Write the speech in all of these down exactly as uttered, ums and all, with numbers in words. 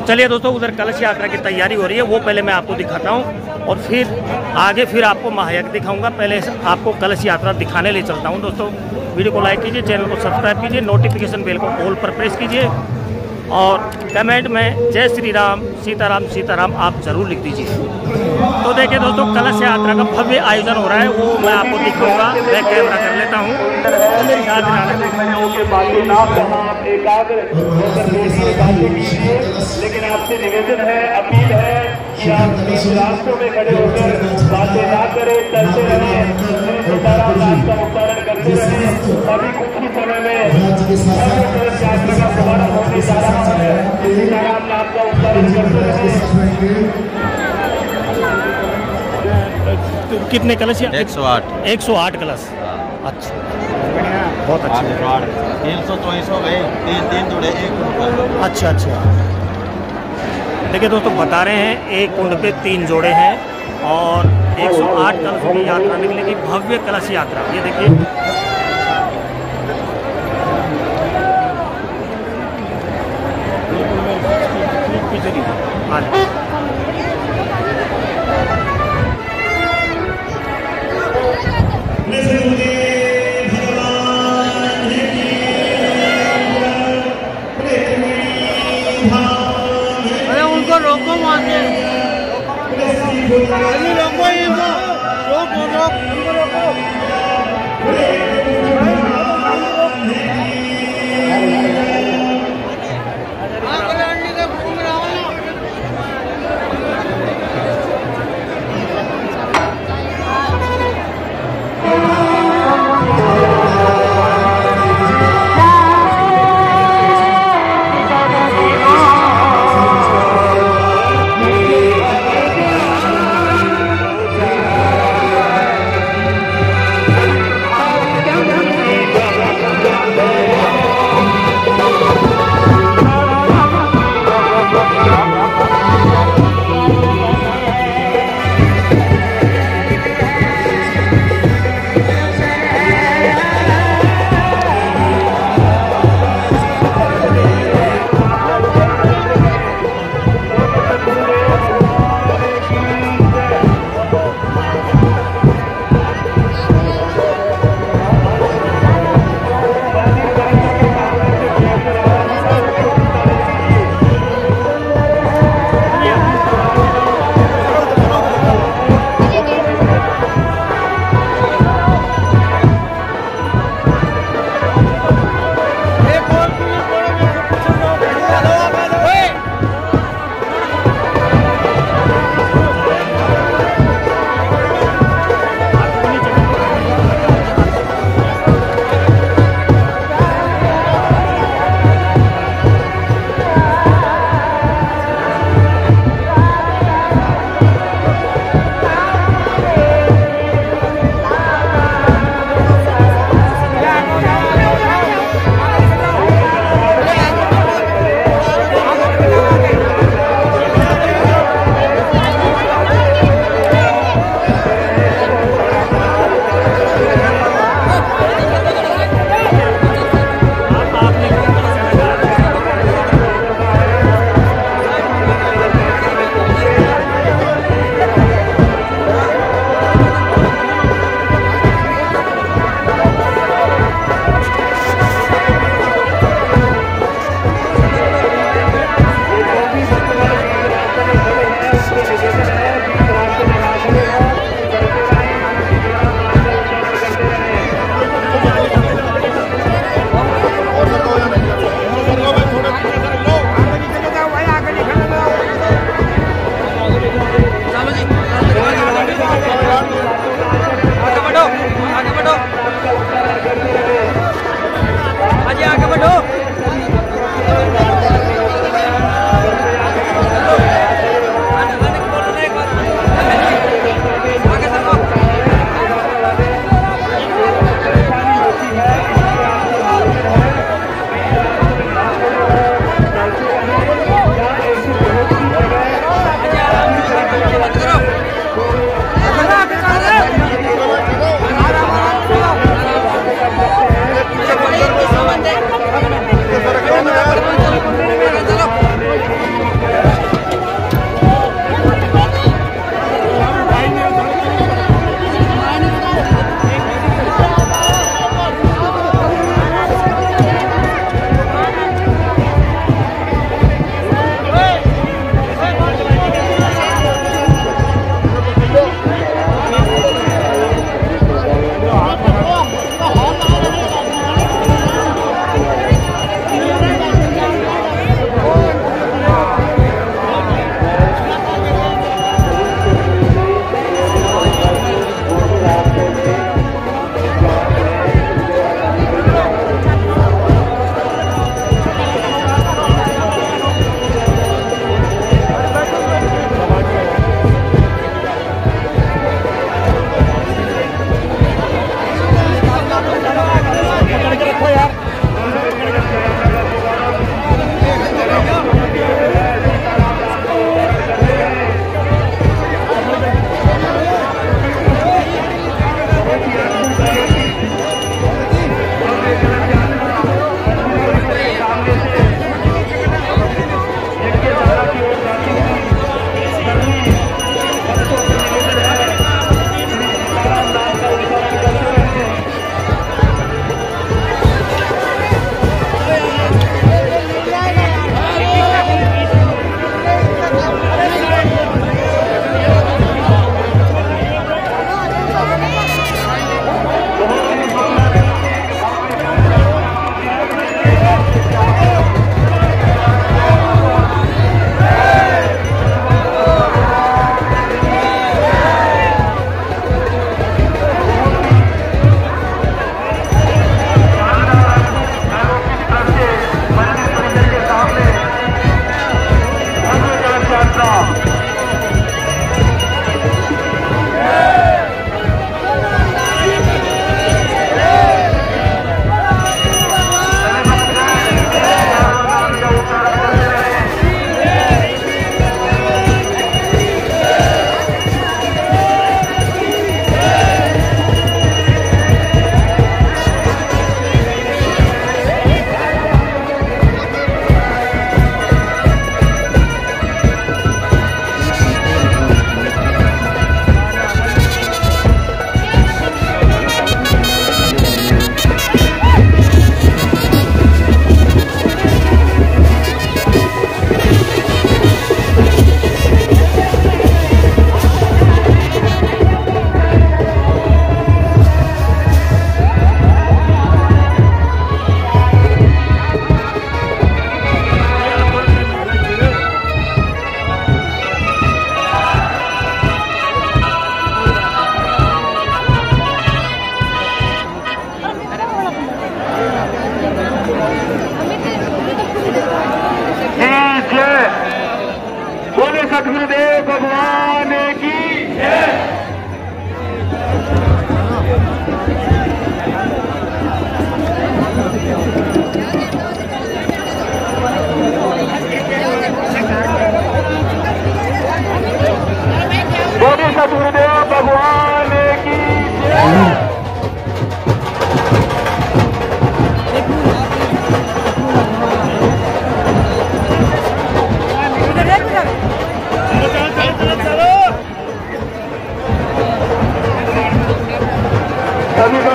चलिए दोस्तों, उधर कलश यात्रा की तैयारी हो रही है, वो पहले मैं आपको दिखाता हूँ और फिर आगे फिर आपको महायज्ञ दिखाऊंगा। पहले आपको कलश यात्रा दिखाने ले चलता हूँ। दोस्तों वीडियो को लाइक कीजिए, चैनल को सब्सक्राइब कीजिए, नोटिफिकेशन बेल को ऑल पर प्रेस कीजिए और कमेंट में जय श्री राम, सीताराम सीताराम आप जरूर लिख दीजिए। तो देखिए दोस्तों, कलश यात्रा का भव्य आयोजन हो रहा है, वो मैं आपको दिखाऊंगा। मैं कैमरा कर लेता हूँ। लेकिन आपसे निवेदन है, अपील है कि आप रास्तों में खड़े होकर बातें ना करें, चलते रहें, सीताराम नाम का उच्चारण करते रहें। अभी कुछ ही समय में कलश यात्रा का शुभारंभ होने जा रहा है। सीताराम नाम का उच्चारण करते रहें। कितने कलश? एक सौ आठ। एक सौ आठ कलश। अच्छा, बहुत अच्छा। तीन सौ चौबीस हो गए, तीन तीन जुड़े एक। अच्छा अच्छा, देखिए दोस्तों बता रहे हैं एक कुंड पे तीन जोड़े हैं और एक सौ आठ कलशों की यात्रा निकलेगी, भव्य कलश यात्रा। ये देखिए उनको रोको, वहाँ से रोको, इनको रोको, रोक उनको रोको।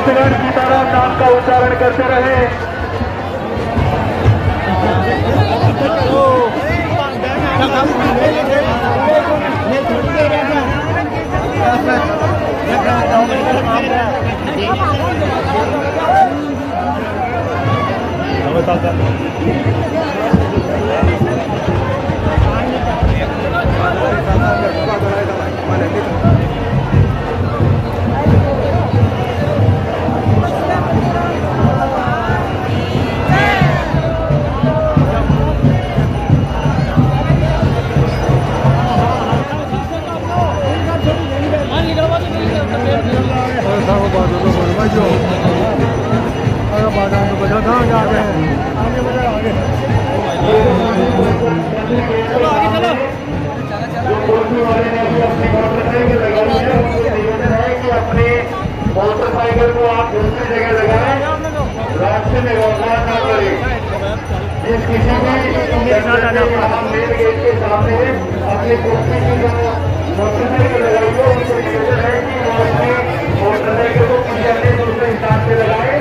भक्तगण सीताराम नाम का उच्चारण करते रहे। मोटरसाइकिल को आप दूसरी जगह लगाएं, रास्ते में व्यवहार न करें। जिस किसी भी मेन गेट के सामने अपनी कुर्सी की जो मोटरसाइकिल लगाई हो उनको निवेदन है कि वो अपनी मोटरसाइकिल को किसी अन्य दूसरे स्थान से लगाए।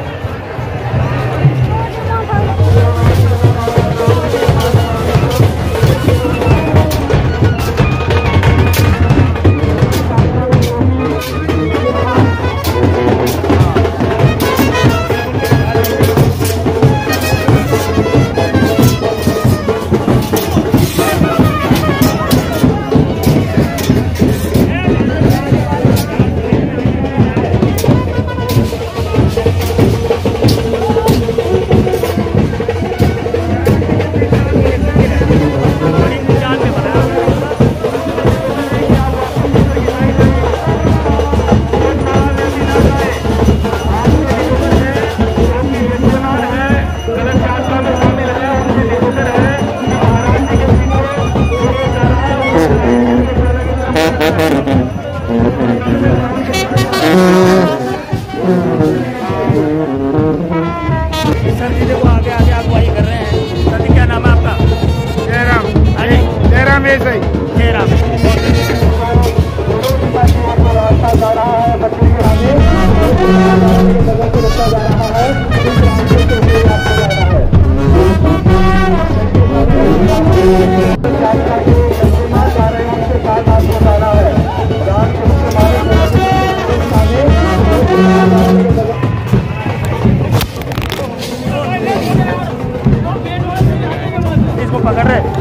सर जी देखो आगे आगे अगुवाई कर रहे हैं। सर जी क्या नाम है आपका? जयराम। जयराम ऐसा ही जयराम। रास्ता जा रहा है बच्चे के आगे रखा जा रहा है। इसको पकड़ रहे